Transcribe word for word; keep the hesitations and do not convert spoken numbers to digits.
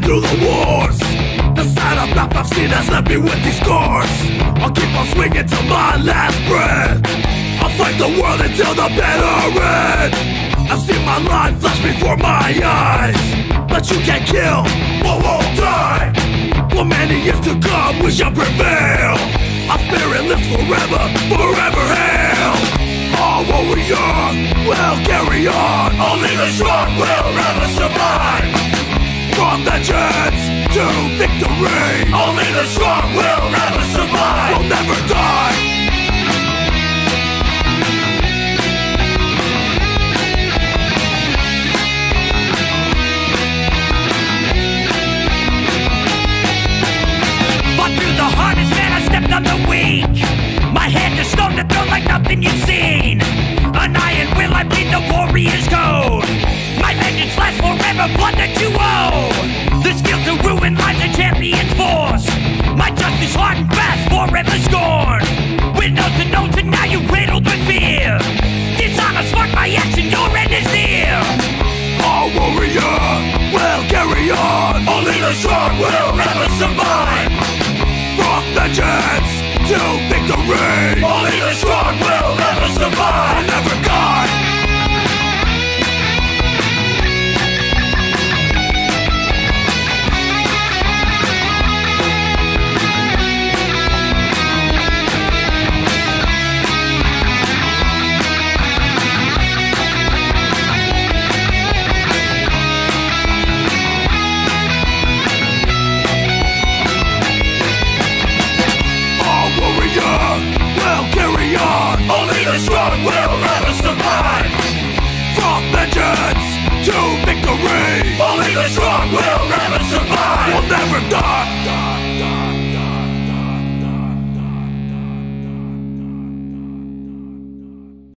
through the wars. The side of map I've seen has left me with these scars. I'll keep on swinging till my last breath. I'll fight the world until the bitter end. I've seen my life flash before my eyes, but you can't kill what won't die. For many years to come we shall prevail. Our spirit lives forever, forever hail. All warrior will carry on. Only the strong will ever survive. From vengeance to victory, only the strong will ever survive. Will never die. Fought through the hardest, man, I stepped on the weak. My hand is stone to throw like nothing you've seen. An iron will, I bleed the warrior's code. My vengeance lasts forever, blood that you owe. The skill to ruin lies a champion's force. My justice hard and fast, forever scorned. With notes and notes and now you riddled with fear. Dishonor sparked my action, your end is near. All warrior will carry on. Only the strong will ever survive. From vengeance to victory, only the strong will ever survive. Will never die. Only the strong will ever survive. From vengeance to victory, only the strong will ever survive. Will never die.